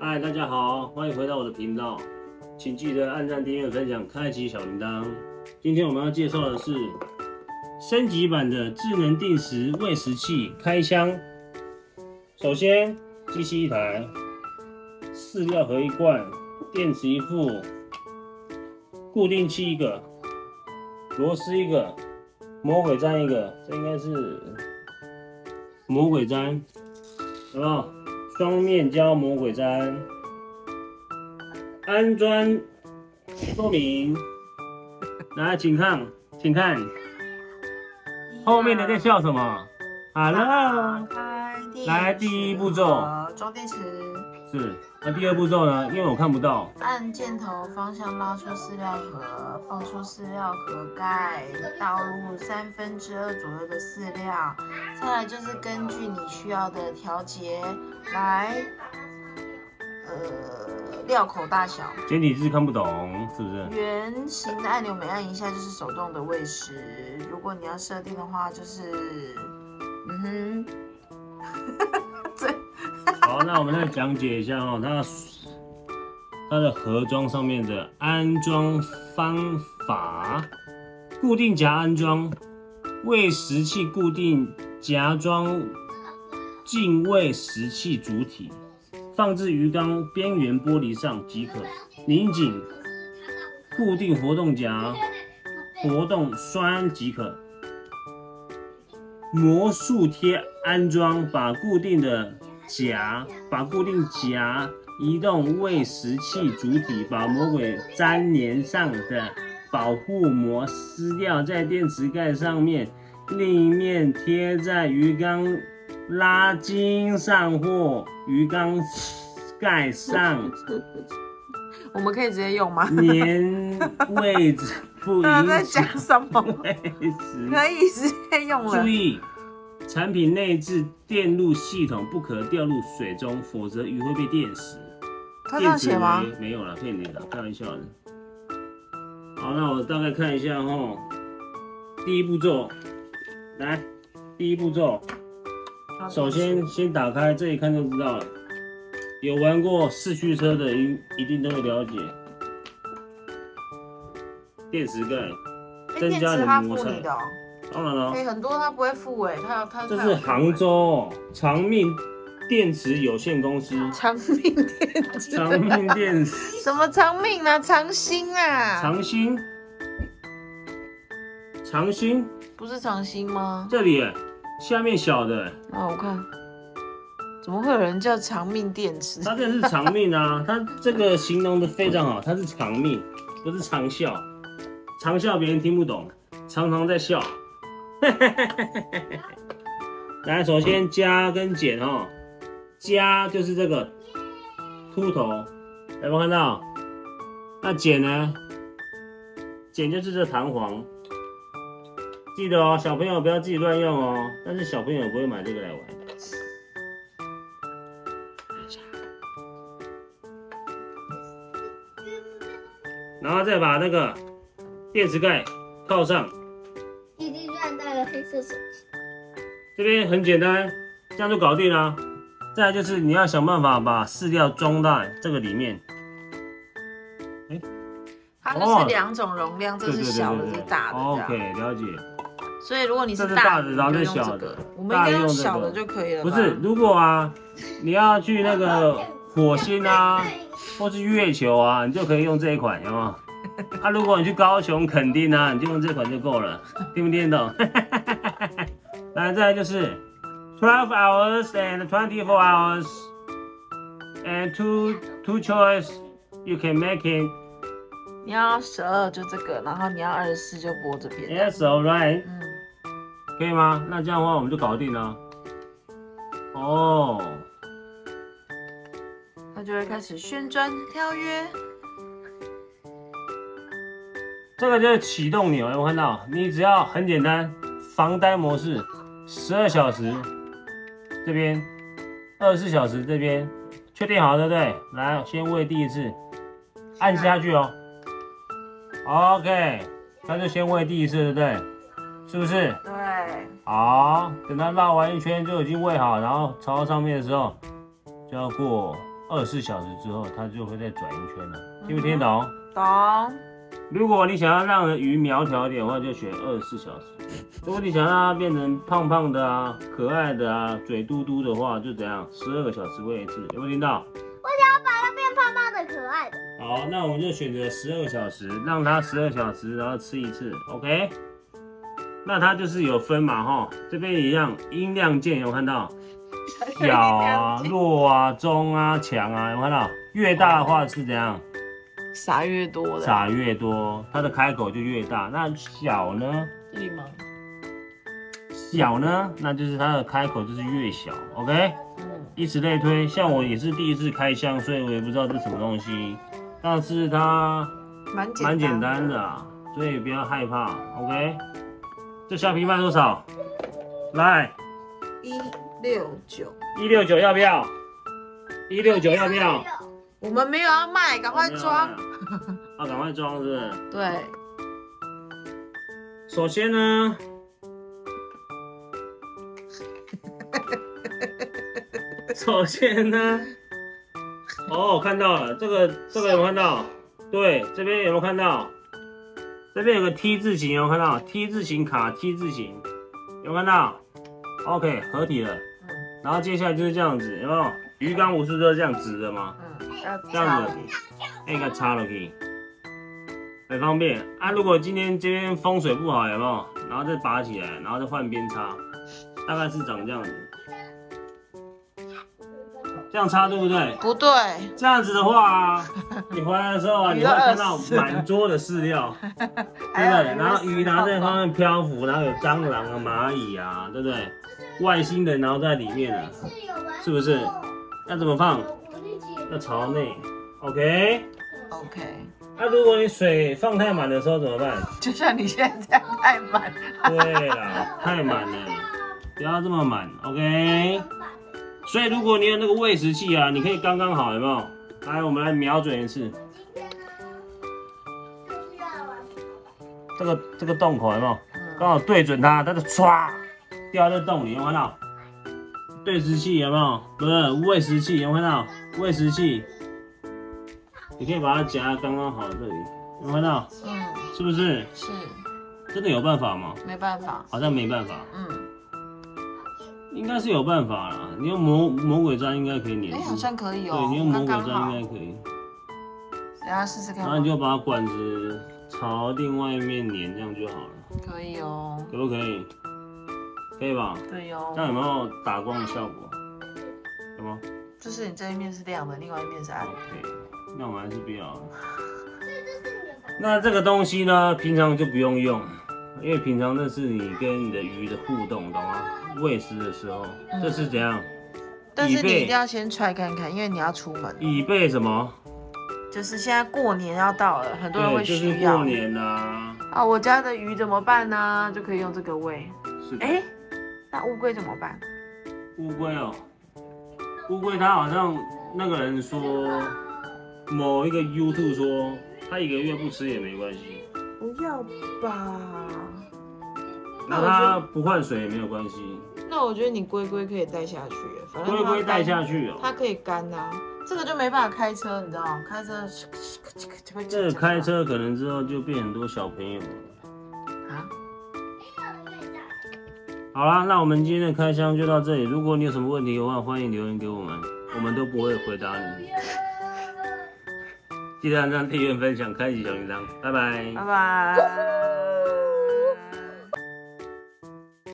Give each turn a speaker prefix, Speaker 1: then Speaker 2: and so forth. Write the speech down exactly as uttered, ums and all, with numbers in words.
Speaker 1: 嗨，大家好，欢迎回到我的频道，请记得按赞、订阅、分享、开启小铃铛。今天我们要介绍的是升级版的智能定时喂食器开箱。首先，机器一台，饲料盒一罐，电池一副，固定器一个，螺丝一个，魔鬼毡一个，这应该是魔鬼毡，有没有？双面胶魔鬼毡，安装说明。来，请看，请看，后面的在笑什么 ？Hello， 来第一步骤，
Speaker 2: 装电池。
Speaker 1: 是，那第二步骤呢？因为我看不到。
Speaker 2: 按箭头方向拉出饲料盒，放出饲料盒盖，倒入三分之二左右的饲料。再来就是根据你需要的调节来，呃，料口大小。
Speaker 1: 简体字看不懂，是不是？
Speaker 2: 圆形的按钮每按一下就是手动的喂食，如果你要设定的话，就是，嗯哼，这。
Speaker 1: 好，那我们再讲解一下哦，它它的盒装上面的安装方法：固定夹安装，喂食器固定夹装进喂食器主体，放置鱼缸边缘玻璃上即可。拧紧固定活动夹，活动栓即可。魔术贴安装，把固定的夹把固定夹移动喂食器主体，把魔鬼粘连上的保护膜撕掉，在电池盖上面，另一面贴在鱼缸拉筋上或鱼缸盖上。
Speaker 2: 我们可以直接用吗？
Speaker 1: 粘位置不影
Speaker 2: 在讲什么？
Speaker 1: 位置
Speaker 2: 可以直接用了。
Speaker 1: 注意，产品内置电路系统不可掉入水中，否则鱼会被电死。
Speaker 2: 他这样写吗？
Speaker 1: 没有啦，骗你的，开玩笑的。好，那我大概看一下哈。第一步骤，来，第一步骤，首先先打开，这一看就知道了。有玩过四驱车的一一定都会了解。电池盖，增加你的摩擦。当然了，
Speaker 2: 哎、欸，很多他不会付哎，他他
Speaker 1: 这是杭州长命电池有限公司。
Speaker 2: 长命电池。
Speaker 1: 长命电池。
Speaker 2: 什么长命啊？长兴啊？
Speaker 1: 长兴。长兴。
Speaker 2: 不是长兴吗？
Speaker 1: 这里下面小的。
Speaker 2: 啊，我看。怎么会有人叫长命电池？
Speaker 1: 它这是长命啊，它这个形容的非常好，它是长命，不是长笑。长笑别人听不懂，常常在笑。来，首先加跟减哈，加就是这个秃头，有没有看到？那减呢？减就是这弹簧。记得哦，小朋友不要自己乱用哦。但是小朋友不会买这个来玩。然后再把那个电池盖套上。
Speaker 3: 弟弟居然带了黑色手机。
Speaker 1: 这边很简单，这样就搞定了。再来就是你要想办法把饲料装在这个里面。哎，
Speaker 2: 它就是两种容量，这是小的，这是大的。
Speaker 1: OK， 了解。
Speaker 2: 所以如果你是
Speaker 1: 大的，然后是小的，
Speaker 2: 我们应该用小的就可以了。
Speaker 1: 不是，如果啊，你要去那个火星啊。或是月球啊，你就可以用这一款，有没有？啊，如果你去高雄、垦丁啊，你就用这款就够了，听不听得懂？来，再来就是twelve hours and twenty-four hours and two two choice you can make it。
Speaker 2: 你要十二就这个，然后你要二十四就拨这边。
Speaker 1: Yes, all right。
Speaker 2: 嗯，
Speaker 1: 可以吗？那这样的话我们就搞定了。哦。
Speaker 2: 它就会开始旋转跳跃。
Speaker 1: 这个就是启动钮，有没有看到？你只要很简单，防呆模式，十二小时这边，二十四小时这边，确定好对不对？来，先喂第一次，按下去哦。OK， 那就先喂第一次，对不对？是不是？
Speaker 2: 对。
Speaker 1: 好，等它绕完一圈就已经喂好，然后朝到上面的时候，就要过二十四小时之后，它就会再转一圈了。听不听得懂？
Speaker 2: 懂。
Speaker 1: 如果你想要让鱼苗条一点的话，就选二十四小时。如果你想让它变成胖胖的啊、可爱的啊、嘴嘟嘟的话，就怎样？十二个小时喂一次，有没有听到？
Speaker 3: 我想要把它变胖胖的、可爱的。
Speaker 1: 好，那我们就选择十二个小时，让它十二小时，然后吃一次 ，OK？ 那它就是有分嘛，哈，这边一样，音量键有看到？小啊、弱啊、中啊、强啊，有看到？越大的话是怎样？
Speaker 2: 撒越多的。
Speaker 1: 撒越多，它的开口就越大。那小呢？
Speaker 2: 这里吗？
Speaker 1: 小呢，那就是它的开口就是越小 ，OK？ 嗯，以此类推。像我也是第一次开箱，所以我也不知道这是什么东西，但是它
Speaker 2: 蛮
Speaker 1: 蛮简单的啊，所以不要害怕 ，OK？ 这橡皮卖多少？来，
Speaker 2: 一六九，
Speaker 1: 一六九要不要？一六九要不要？
Speaker 2: 我们没有要卖，赶快装。
Speaker 1: 啊，赶快装是不是？
Speaker 2: 对。
Speaker 1: 首先呢。首先呢，哦，看到了，这个这个有没有看到？对，这边有没有看到？这边有个 T 字形，有没有看到 ？T 字形卡 T 字形，有没有看到 ？OK， 合体了。然后接下来就是这样子，有没有？鱼缸不是都这样直的吗？
Speaker 2: 嗯，
Speaker 1: 这样子，那个插了可以，很方便啊。如果今天这边风水不好，有没有？然后再拔起来，然后再换边插，大概是长这样子。这样插对不对？
Speaker 2: 不对，
Speaker 1: 这样子的话，你回来的时候啊，你会看到满桌的饲料，对不对？然后鱼拿在方面漂浮，然后有蟑螂啊、蚂蚁啊，对不对？外星人然后在里面啊，是不是？要怎么放？要朝内 ，OK？OK。那、啊、如果你水放太满的时候怎么办？
Speaker 2: 就像你现在这样太满。
Speaker 1: 对啦，太满了，不要这么满 ，OK？所以如果你有那个喂食器啊，你可以刚刚好，有没有？来，我们来瞄准一次，这个这个洞口有没有？刚好对准它，它就唰掉在洞里，有没有看到？对食器有没有？不是喂食器，有没有看到？喂食器，你可以把它夹刚刚好这里，有没有看到？嗯，是不是？
Speaker 2: 是。
Speaker 1: 真的有办法吗？
Speaker 2: 没办法，
Speaker 1: 好像没办法。
Speaker 2: 嗯。
Speaker 1: 应该是有办法啦，你用魔魔鬼毡应该可以粘住。
Speaker 2: 哎、欸，好像可以哦、喔。
Speaker 1: 对，你用魔鬼毡应该可以。
Speaker 2: 等下试试看。
Speaker 1: 然后你就把管子朝另外一面粘，这样就好了。
Speaker 2: 可以哦、喔。
Speaker 1: 可不可以？可以吧？
Speaker 2: 对哦、喔。
Speaker 1: 这样有没有打光的效果？有吗？
Speaker 2: 就是你这一面是亮的，另外一面是暗的。
Speaker 1: OK， 那我还是不要了。那这个东西呢，平常就不用用，因为平常那是你跟你的鱼的互动，懂吗？喂食的时候，嗯、这是怎样？
Speaker 2: 但是你一定要先try看看，因为你要出门。
Speaker 1: 以备什么？
Speaker 2: 就是现在过年要到了，很多人会需要。
Speaker 1: 就是过年啊。
Speaker 2: 啊，我家的鱼怎么办呢？就可以用这个喂。
Speaker 1: 是。
Speaker 2: 哎、欸，那乌龟怎么办？
Speaker 1: 乌龟哦，乌龟它好像那个人说，某一个 YouTube 说，他一个月不吃也没关系。
Speaker 2: 不要吧。
Speaker 1: 那它不换水也没有关系。
Speaker 2: 那我觉得你龟龟可以带下去，反正
Speaker 1: 龟龟带下去哦，
Speaker 2: 它可以干啊。这个就没办法开车，你知道吗？开车，
Speaker 1: 这个开车可能之后就变很多小朋友了。
Speaker 2: 啊？
Speaker 1: 好啦，那我们今天的开箱就到这里。如果你有什么问题的话，欢迎留言给我们，我们都不会回答你。记得按赞、订阅、分享、开启小铃铛，拜拜。
Speaker 2: 拜拜。